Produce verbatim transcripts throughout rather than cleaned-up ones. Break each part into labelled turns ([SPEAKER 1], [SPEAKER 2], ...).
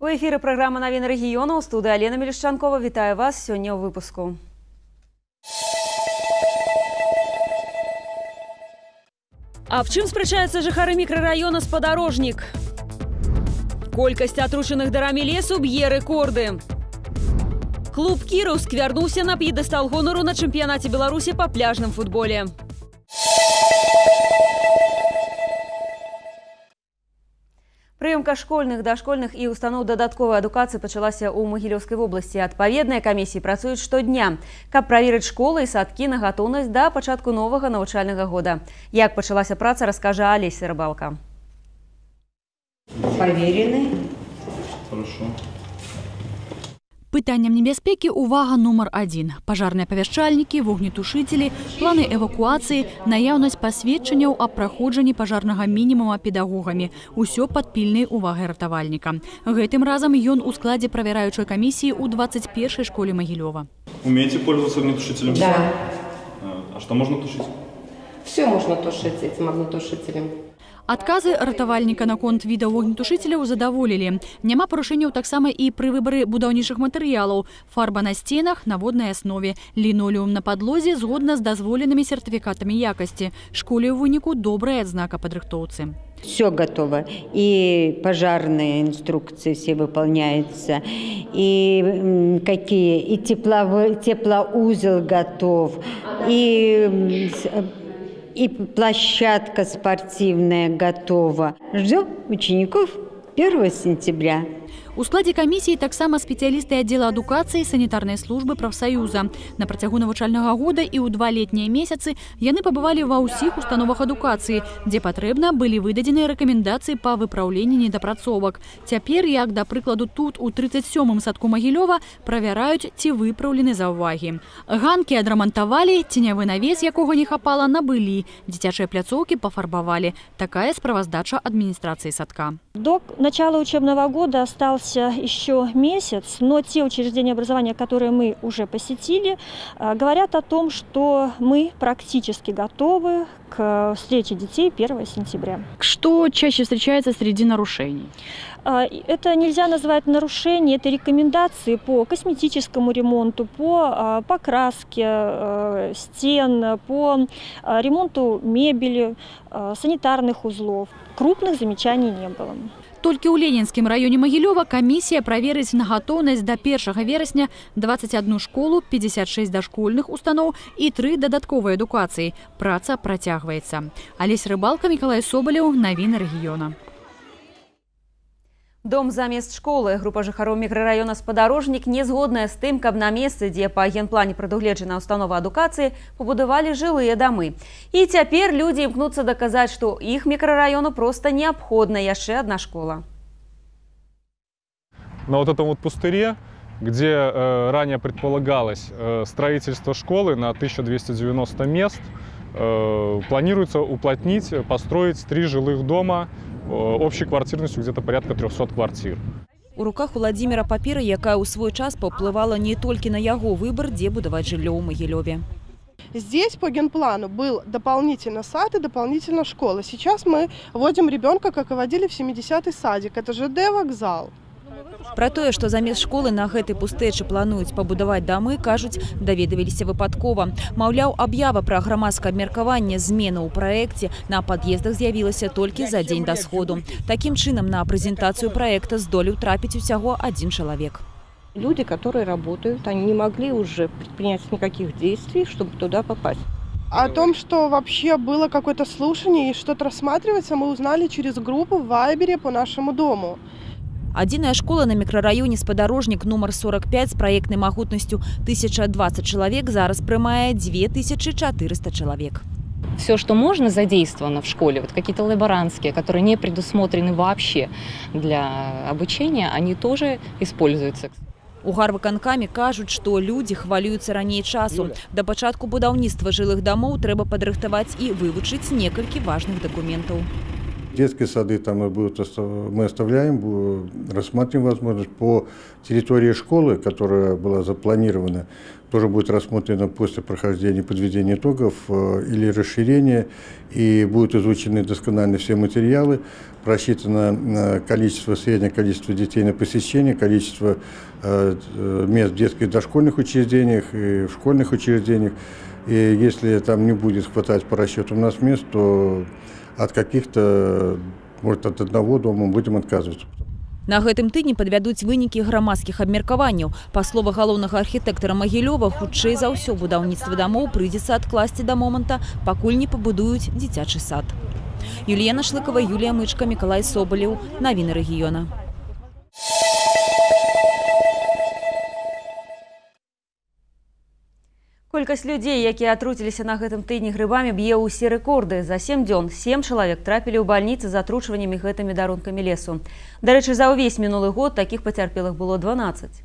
[SPEAKER 1] У эфіры праграма «Навіны рэгіёна», у студыі Алена Мелішчанкова. Вітаю вас сёння ў выпуску. Аб чым спрачаюцца жыхары мікрараёна Спадарожнік? Колькасць атручаных дарамі лесу б'е рэкорды. Клуб «Кіроўск» вярнуўся на п'едэстал гонару на чэмпіянаце Беларусі па пляжным футболе. Прыёмка школьных, дашкольных і устаноў дадатковай адукацыі пачалася ў Магілёўскай вобласці. Адпаведныя камісіі працуюць штодня, каб праверыць школы і садкі на гатоўнасць да пачатку новага навучальнага года. Як пачалася праца, раскажа Алеся Рыбалка.
[SPEAKER 2] Поверены.
[SPEAKER 3] Хорошо.
[SPEAKER 4] Пытанням небяспекі увага нумар адзін. Пажарныя павяшчальнікі, вогнетушыцелі, планы эвакуацыі, наяўнасць пасведчанняў аб праходжанні пажарнага мінімума педагогамі. Усё пад пільнай увагай ратавальніка. Гэтым разам ён у складзе правяраючай камісіі ў двадцать першай школе Магілёва.
[SPEAKER 3] Умеете пользоваться огнетушителем?
[SPEAKER 2] Да.
[SPEAKER 3] А что можно тушить?
[SPEAKER 2] Все можно тушить этим огнетушителем.
[SPEAKER 4] Адказы ратавальніка наконт відаў вогнетушыцеляў задаволілі. Няма парушэнняў таксама і пры выбары будаўнічых матэрыялаў. Фарба на сценах на воднай аснове, лінолеум на падлозе згодна з дазволенымі сертыфікатамі якасці. Школе ў выніку добрая адзнака падрыхтоўцы.
[SPEAKER 5] Все готово. И пожарные инструкции все выполняются, и какие, и тепловой, теплоузел готов, и... И площадка спортивная готова. Ждем учеников первого сентября.
[SPEAKER 4] У складзе камісіі таксама спецыялісты аддзела адукацыі санітарнай службы прафсаюза. На працягу навучальнага года і ў два летнія месяцы яны пабывалі ва ўсіх установах адукацыі, дзе патрэбна былі выдадзеныя рэкамендацыі па выпраўленні недапрацовак. Цяпер, як да прыкладу тут у трыццаць сёмым садку Магілёва, правяраюць, ці выпраўлены заўвагі. Ганкі адрамантавалі, ценявы навес, якога не хапала, набылі. Дзіцячыя пляцоўкі пафарбавалі. Такая справаздача адміністрацыі садка.
[SPEAKER 6] До начала учебного года остался еще месяц, но те учреждения образования, которые мы уже посетили, говорят о том, что мы практически готовы к встрече детей первого сентября.
[SPEAKER 4] Что чаще встречается среди нарушений?
[SPEAKER 6] Это нельзя назвать нарушением, это рекомендации по косметическому ремонту, по покраске стен, по ремонту мебели, санитарных узлов. Крупных замечаний не было.
[SPEAKER 4] Толькі ў Ленінскім раёне Магілёва камісія праверыць на гатоўнасць да першага верасня двадцать одну школу, пятьдесят шесть дашкольных устаноў і тры дадатковай адукацыі. Праца працягваецца. Алеся Рыбалка, Мікалай Собалеў, Навіны рэгіёна.
[SPEAKER 1] Дом замест школы. Група жыхароў мікрараёна Спадарожнік не згодная з тым, каб на месцы, дзе па генплане прадугледжана установа адукацыі, пабудавалі жылыя дамы. І цяпер людзі імкнуцца даказаць, што іх мікрараёну проста неабходна яшчэ одна школа.
[SPEAKER 7] На вот этом вот пустыре, где э, ранее предполагалось э, строительство школы на тысячу двести девяносто мест, э, планируется уплотнить, построить три жилых дома общей квартирностью где-то порядка трёхсот квартир.
[SPEAKER 1] У руках Владимира папера, якая ў свой час паўплывала не толькі на яго выбор, дзе будаваць жыллё ў Магілёве.
[SPEAKER 8] Здесь по генплану был дополнительно сад и дополнительно школа. Сейчас мы водим ребенка, как и водили в семидесятый садик. Это ЖД вокзал.
[SPEAKER 1] Пра тое, што замест школы на гэтай пустэчы плануюць пабудаваць дамы, кажуць, даведаваліся выпадкова. Маўляў, аб'ява пра грамадскае абмеркаванне змены ў праекце на пад'ездах з'явілася толькі за дзень да сходу. Такім чынам, на прэзентацыю праекта здолеў трапіць усяго адзін чалавек.
[SPEAKER 9] Люди, которые работают, они не могли уже предпринять никаких действий, чтобы туда попасть.
[SPEAKER 8] О том, что вообще было какое-то слушание и что-то рассматривается, мы узнали через группу в Вайбере по нашему дому.
[SPEAKER 1] Адзіная школа на мікрараёне Спадарожнік нумар сорок пять з праектнай магутнасцю тысяча двадцать чалавек зараз прымае две тысячи четыреста чалавек.
[SPEAKER 10] Все, что можно, задействовано в школе, вот какие-то лаборантские, которые не предусмотрены вообще для обучения, они тоже используются.
[SPEAKER 1] У гарвыканкамі кажуць, што людзі хвалююцца раней часу. Да пачатку будаўніцтва жылых дамоў трэба падрыхтаваць і вывучыць некалькі важных дакументаў.
[SPEAKER 11] Детские сады там и будут, мы оставляем, рассматриваем возможность по территории школы, которая была запланирована, тоже будет рассмотрено после прохождения подведения итогов или расширения, и будут изучены досконально все материалы, просчитано количество, среднее количество детей на посещение, количество мест в детских и дошкольных учреждениях и в школьных учреждениях. И если там не будет хватать по расчету у нас мест, то от каких-то, может, от одного дома будем отказываться.
[SPEAKER 1] На гэтым тыдні падвядуць вынікі грамадскіх абмеркаванняў. Па словах галоўнага архітэктара Магілёва, хутчэй за ўсё будаўніцтва дамоў прыйдзецца адкласці да моманта, пакуль не пабудуюць дзіцячы сад. Юліяна Шлыкова, Юлія Мычка, Мікалай Собалеў. Навіны рэгіёна. Колькасць людзей, якія атруціліся на гэтым тыдні грыбамі, б'е ўсе рэкорды. За сем дзён сем чалавек трапілі ў бальніцы з атручваннямі гэтымі дарункамі лесу. Дарэчы, за ўвесь мінулы год такіх пацярпелых было дванаццаць.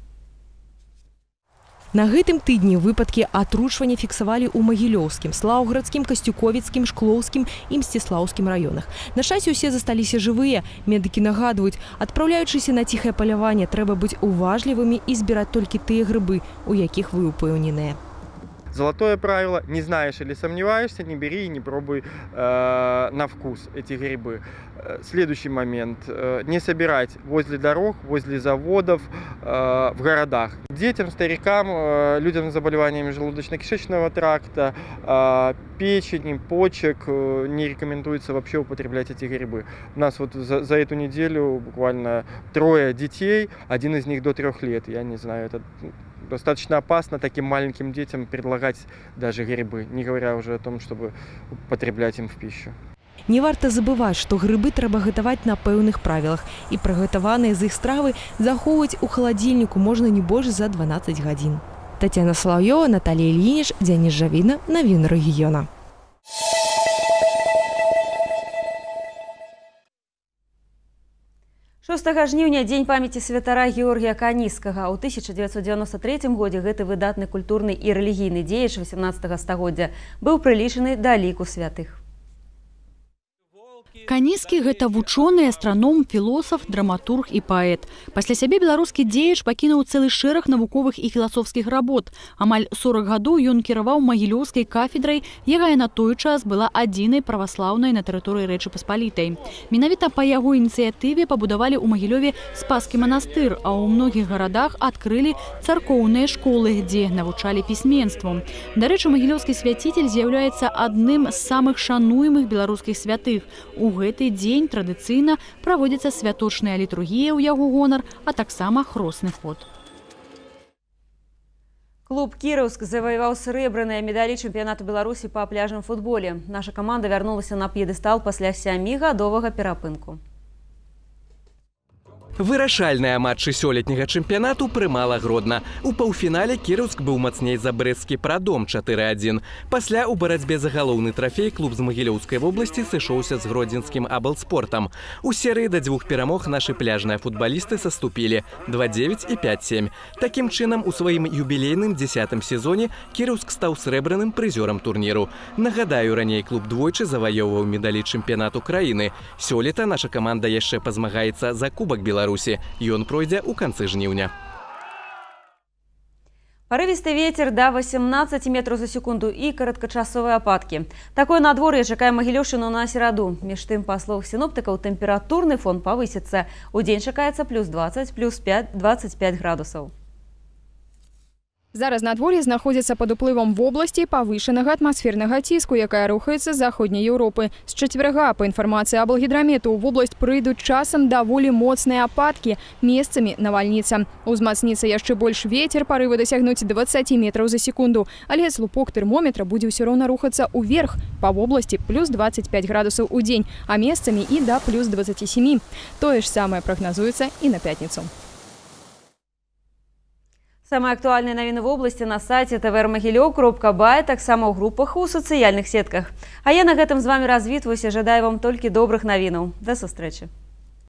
[SPEAKER 12] На гэтым тыдні выпадкі атручвання фіксавалі ў Магілёўскім, Слаўградскім, Касцюковіцкім, Шклоўскім і Мсціслаўскім раёнах. На шчасце, усе засталіся жывыя. Медыкі нагадваюць, адпраўляючыся на ціхае паляванне, трэба быць уважлівымі і збіраць толькі тыя грыбы, у якіх вы упэўненыя.
[SPEAKER 13] Золотое правило: не знаешь или сомневаешься, не бери и не пробуй э, на вкус эти грибы. Следующий момент. Не собирать возле дорог, возле заводов, э, в городах. Детям, старикам, э, людям с заболеваниями желудочно-кишечного тракта, э, печени, почек э, не рекомендуется вообще употреблять эти грибы. У нас вот за, за эту неделю буквально трое детей, один из них до трех лет. Я не знаю, это достаточно опасно таким маленьким детям предлагать даже грибы, не говоря уже о том, чтобы употреблять им в пищу.
[SPEAKER 12] Не варта забываць, што грыбы трэба гатаваць на пэўных правілах, і прыгатаваныя з іх стравы захоўваць у халадзільніку можна не больш за дванаццаць гадзін. Тацяна Салаўёва, Наталія Ільініч, Дзяніс Жавіна, Навіны рэгіёна.
[SPEAKER 1] шостага жніўня – дзень памяці святара Георгія Каніскага. У тысяча дзевяцьсот дзевяноста трэцім годзе гэты выдатны культурны і рэлігійны дзеяч васямнаццатага стагоддзя быў прылічаны да ліку святых.
[SPEAKER 4] Каніскі – гэта вучоны, астраном, філосаф, драматург і паэт. Пасля сябе беларускі дзеяч пакінуў цэлы шэраг навуковых і філасофскіх работ. Амаль сорак гадоў ён кіраваў Магілёўскай кафедрай, якая на той час была адзінай праваслаўнай на тэрыторыі Рэчы Паспалітай. Менавіта па яго ініцыятыве пабудавалі ў Магілёве спаскі манастыр, а ў многіх гарадах адкрылі царкоўныя школы, дзе навучалі пісьменству. Дарэчы, магілёўскі свяціль з'яўляецца адным з самых шануемых беларускіх святых. У гэты дзень традыцыйна праводзіцца святочная літургія ў яго гонар, а таксама хросны ход.
[SPEAKER 1] Клуб «Кіроўск» заваяваў срэбраныя медалі чэмпіянату Беларусі па пляжным футболе. Наша каманда вярнулася на п'едэстал пасля сямігадовага перапынку.
[SPEAKER 14] Вырашальныя матчы сёлетняга чэмпіянату прымала Гродна. У паўфінале Кіроўск быў мацней за брэсцкі Прадом чатыры адзін. Пасля ў барацьбе за галоўны трафей клуб з Магілёўскай вобласці сышоўся з гродзенскім аблспортам. У серыі да дзвюх перамог нашы пляжныя футбалісты саступілі два дзевяць і пяць сем. Такім чынам, у сваім юбілейным дзесятым сезоне Кіроўск стаў срэбраным прызёрам турніру. Нагадаю, раней клуб двойчы заваёўваў медалі чэмпіянату краіны. Сёлета наша каманда яшчэ пазмагаецца за кубак Беларусі. Ён пройдзе ў канцы жніўня.
[SPEAKER 1] Парывісты вецер да васямнаццаці метраў за секунду і кароткачасовыя ападкі. Такое надвор'е чакае Магілёўшчыну на сераду. Між тым, па словах сіноптыкаў, тэмпературны фон павысіцца. Удзень чакаецца плюс дваццаць, плюс пяць, дваццаць пяць градусаў.
[SPEAKER 15] Зараз надвор'е знаходзіцца пад уплывам вобласці павышанага атмасфернага ціску, якая рухаецца з заходняй Еўропы. З чацвярга, па інфармацыі аблгідрамету, у вобласць прыйдуць часам даволі моцныя ападкі, месцамі навальніца. Узмацніцца яшчэ больш вецер, парывы дасягнуць дваццаці метраў за секунду, але слупок тэрмометра будзе ўсё роўна рухацца ўверх. Па вобласці плюс дваццаць пяць градусаў у дзень, а месцамі і да плюс дваццаці сямі. Тое ж самае прагназуецца і на пятніцу.
[SPEAKER 1] Самыя актуальныя навіны в обласці на сайце тэ вэ эр магілёў кропка бай, таксама ў групах у сацыяльных сетках. А я на гэтым з вами развітваюся, жадаю вам толькі добрых навінаў. Да сустрэчы.